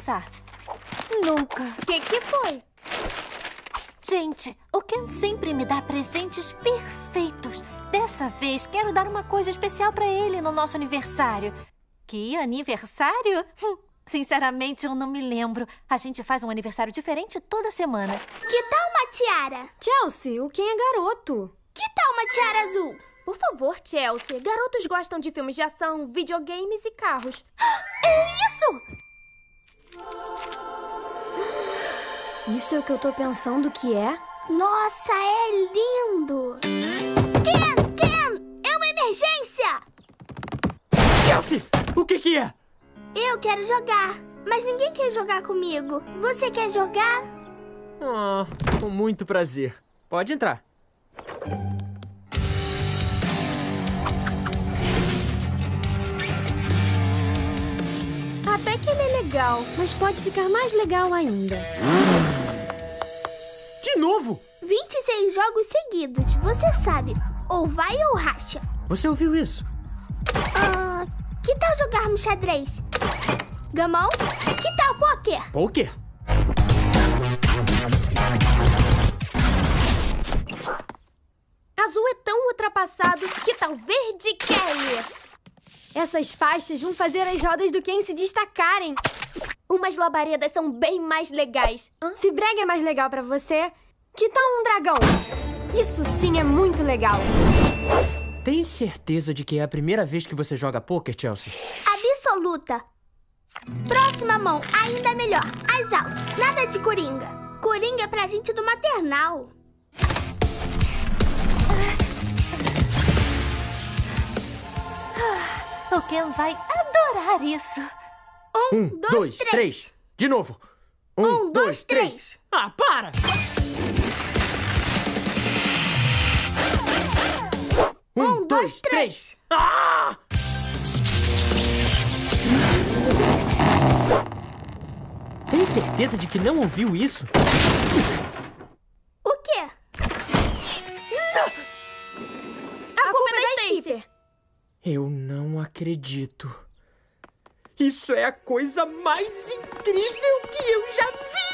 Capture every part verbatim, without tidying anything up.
pensar. Nunca. O que que foi? Gente, o Ken sempre me dá presentes perfeitos. Dessa vez, quero dar uma coisa especial pra ele no nosso aniversário. Que aniversário? Hum, sinceramente, eu não me lembro. A gente faz um aniversário diferente toda semana. Que tal uma tiara? Chelsea, o Ken é garoto. Que tal uma tiara azul? Por favor, Chelsea. Garotos gostam de filmes de ação, videogames e carros. É isso! Isso é o que eu tô pensando que é? Nossa, é lindo! Ken! Ken! É uma emergência! Chelsea! O que que é? Eu quero jogar, mas ninguém quer jogar comigo. Você quer jogar? Ah, com muito prazer. Pode entrar. Até que ele é legal, mas pode ficar mais legal ainda. De novo? vinte e seis jogos seguidos, você sabe. Ou vai ou racha. Você ouviu isso? Ah, que tal jogarmos xadrez? Gamão? Que tal pôquer? Pôquer? Azul é tão ultrapassado, que tal verde Kelly? Essas faixas vão fazer as rodas do Ken se destacarem. Umas labaredas são bem mais legais. Hã? Se brega é mais legal pra você, que tal um dragão? Isso sim é muito legal. Tem certeza de que é a primeira vez que você joga pôquer, Chelsea? Absoluta. Próxima mão, ainda melhor. As altas. Nada de coringa. Coringa é pra gente do maternal. O Ken vai adorar isso. Um, Um, dois, dois, três. três. De novo. Um, dois, três. Ah, para! Um, dois, três. Ah! Tem certeza de que não ouviu isso? O quê? A, culpa é da Stacy. Eu não acredito. Isso é a coisa mais incrível que eu já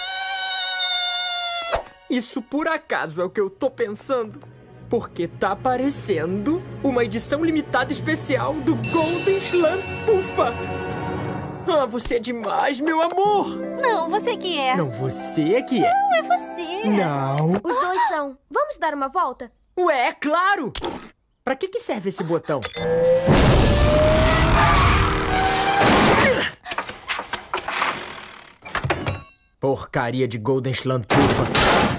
vi! Isso por acaso é o que eu tô pensando? Porque tá aparecendo uma edição limitada especial do Golden Slam Pufa! Ah, você é demais, meu amor! Não, você que é. Não, você é que é. Não, é você. Não. Os dois são. Vamos dar uma volta? Ué, é claro! Pra que que serve esse botão? Porcaria de Golden Slam Pufa.